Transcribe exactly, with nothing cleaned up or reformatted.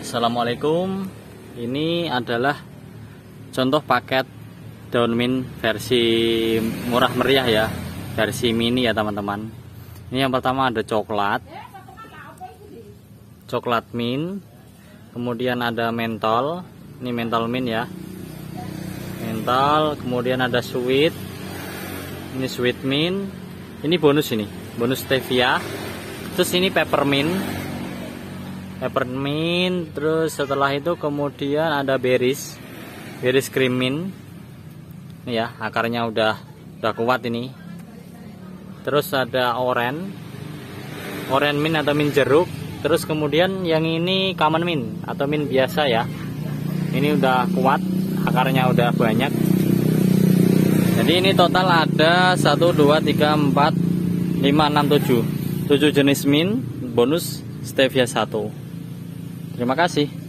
Assalamualaikum. Ini adalah contoh paket daun mint versi murah meriah ya, versi mini ya teman-teman. Ini yang pertama ada coklat, coklat mint, kemudian ada mentol, ini mentol mint ya, mentol, kemudian ada sweet, ini sweet mint, ini bonus ini, bonus stevia, terus ini peppermint. Peppermint, terus setelah itu kemudian ada berries, berries cream mint. Ini ya, akarnya udah udah kuat ini. Terus ada orange, orange mint atau mint jeruk. Terus kemudian yang ini common mint atau mint biasa ya. Ini udah kuat, akarnya udah banyak. Jadi ini total ada satu, dua, tiga, empat, lima, enam, tujuh tujuh jenis mint, bonus stevia satu. Terima kasih.